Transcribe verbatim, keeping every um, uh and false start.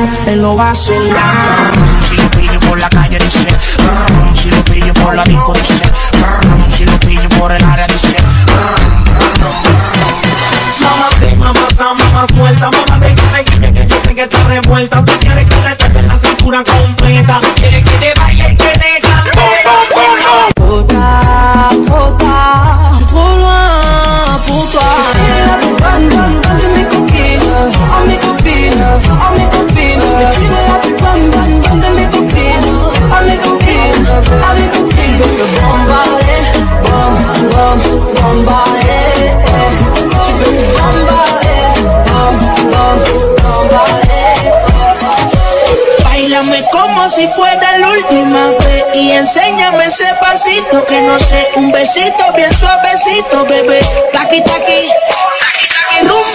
él lo va a hacer. Si lo pillo por la calle dice, si lo pillo por la disco dice, si lo pillo por el área dice. Mamá, sí, mamá, está, mamá, suelta, mamá, ven, ven, que, que yo sé que está revuelta. Tú quieres que le toque la cintura completa, quieres que te baile y que te cante. Trop tard, trop tard, je suis trop loin pour toi. Bonne, bonne, bonne de mes copines, oh mes copines, oh mes copines. Mais tu es la plus bonne, bonne, bonne de mes copines, oh mes copines, oh mes copines. Je veux bombarder, bom, bom, bombarder. Tu veux me bombarder, bom, bom, bombarder. Báilame como si fuera la última vez y enséñame ese pasito que no sé, un besito bien suavecito, bebé. Taqui, taqui, taqui, taqui, rum.